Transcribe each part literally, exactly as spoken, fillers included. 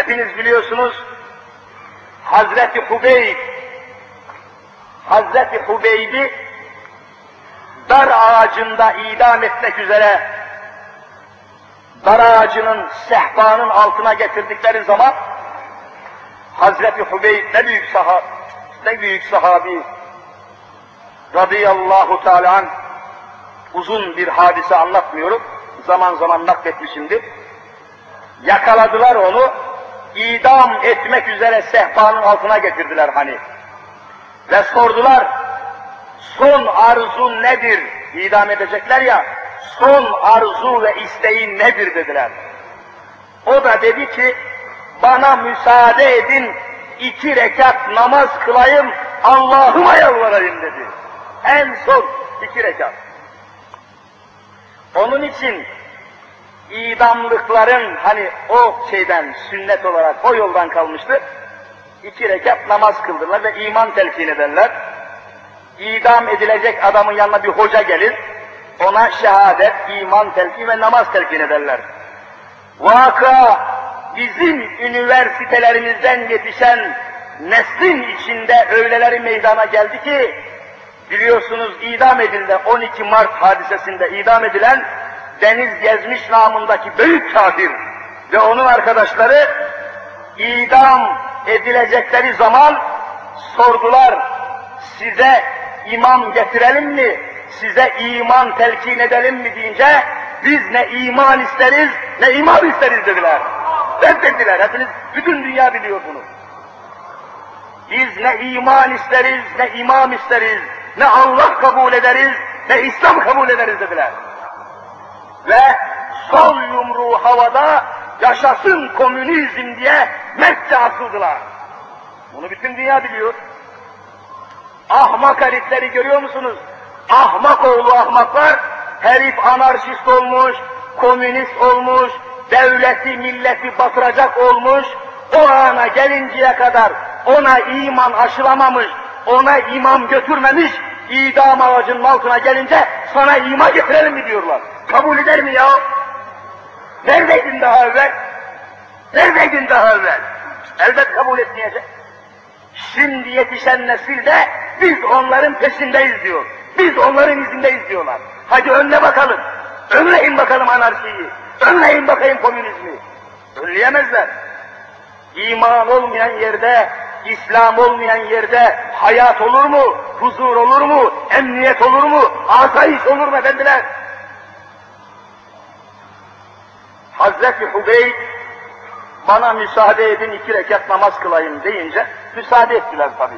Hepiniz biliyorsunuz, Hazreti Hubeyb, Hazreti Hubeyb'i dar ağacında idam etmek üzere dar ağacının, sehpanın altına getirdikleri zaman Hazreti Hubeyb ne büyük sahabi, ne büyük sahabi radıyallahu teala anh, uzun bir hadise anlatmıyorum, zaman zaman nakletmişimdir. Yakaladılar onu, idam etmek üzere sehpanın altına getirdiler hani. Ve sordular, son arzun nedir? İdam edecekler ya, son arzu ve isteğin nedir dediler. O da dedi ki, bana müsaade edin, iki rekat namaz kılayım, Allah'ıma yalvarayım dedi. En son iki rekat. Onun için idamlıkların hani o şeyden, sünnet olarak o yoldan kalmıştı. İki rekat namaz kıldırırlar ve iman telkin ederler. İdam edilecek adamın yanına bir hoca gelir, ona şehadet, iman telkin ve namaz telkin ederler. Vaka bizim üniversitelerimizden yetişen neslin içinde öyleleri meydana geldi ki, biliyorsunuz idam edildi, on iki Mart hadisesinde idam edilen Deniz Gezmiş namındaki büyük kafir ve onun arkadaşları idam edilecekleri zaman sordular, size imam getirelim mi, size iman telkin edelim mi deyince, biz ne iman isteriz, ne imam isteriz dediler. Reddettiler, hepiniz, bütün dünya biliyor bunu. Biz ne iman isteriz, ne imam isteriz, ne Allah kabul ederiz, ne İslam kabul ederiz dediler. Ve sol yumruğu havada, yaşasın komünizm diye Mekke atıldılar. Bunu bütün dünya biliyor. Ahmak herifleri görüyor musunuz? Ahmak oğlu ahmaklar, herif anarşist olmuş, komünist olmuş, devleti milleti batıracak olmuş, o ana gelinceye kadar ona iman aşılamamış, ona imam götürmemiş, idam ağacının altına gelince sana iman getirelim mi diyorlar. Kabul eder mi ya? Neredeydin daha evvel? Neredeydin daha evvel? Elbet kabul etmeyecek. Şimdi yetişen nesil de biz onların peşindeyiz diyor. Biz onların izindeyiz diyorlar. Hadi önüne bakalım. Önleyin bakalım anarşiyi. Önleyin bakayım komünizmi. Önleyemezler. İman olmayan yerde, İslam olmayan yerde hayat olur mu? Huzur olur mu? Emniyet olur mu? Asayiş olur mu efendiler? Hazreti Hubeyb bana müsaade edin iki rekat namaz kılayım deyince müsaade ettiler tabii.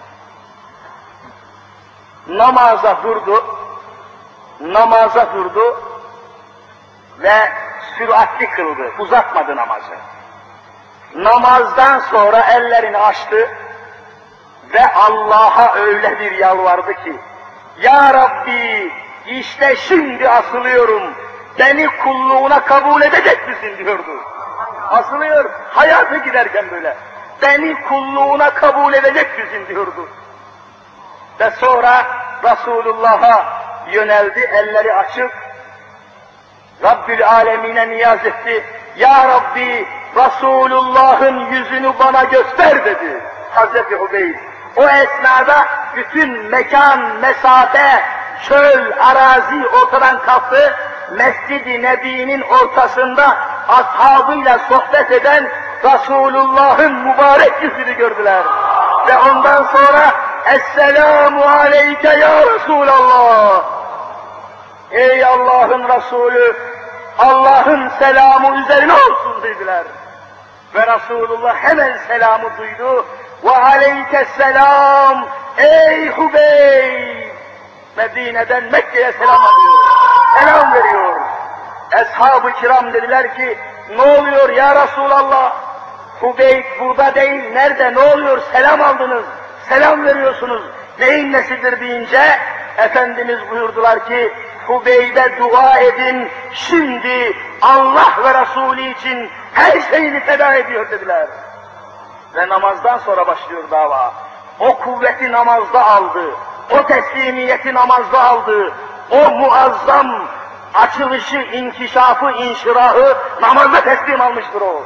Namaza durdu, namaza durdu ve süratli kıldı, uzatmadı namazı. Namazdan sonra ellerini açtı ve Allah'a öyle bir yalvardı ki, Ya Rabbi, işte şimdi asılıyorum, beni kulluğuna kabul edecek misin diyordu. Asılıyor, hayatı giderken böyle, beni kulluğuna kabul edecek misin diyordu. Ve sonra Resulullah'a yöneldi, elleri açık, Rabbül Alemine niyaz etti. Ya Rabbi, Resulullah'ın yüzünü bana göster dedi Hazreti Hubeyb. O esnada bütün mekan, mesafe, çöl, arazi ortadan kalktı. Mescid-i Nebi'nin ortasında ashabıyla sohbet eden Resulullah'ın mübarek yüzünü gördüler. Ve ondan sonra Esselamu aleyke ya Resulallah. Ey Allah'ın Resulü, Allah'ın selamı üzerine olsun dediler. Ve Resulullah hemen selamı duydu. Ve aleykesselam ey Hubeyb. Medine'den Mekke'ye selam alıyor. Selam veriyor. Eshab-ı kiram dediler ki, ne oluyor ya Resulallah? Hubeyb burada değil, nerede, ne oluyor? Selam aldınız, selam veriyorsunuz. Neyin nesidir deyince, Efendimiz buyurdular ki, Hubeyb'e dua edin, şimdi Allah ve Resulü için her şeyini feda ediyor dediler. Ve namazdan sonra başlıyor dava. O kuvveti namazda aldı, o teslimiyeti namazda aldı, o muazzam açılışı, inkişafı, inşirahı namazda teslim almıştır o.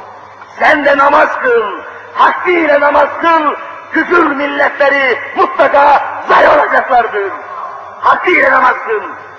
Sen de namaz kıl, hakkıyla namaz kıl, küfür milletleri mutlaka zayi olacaklardır. Hakkıyla namaz kıl.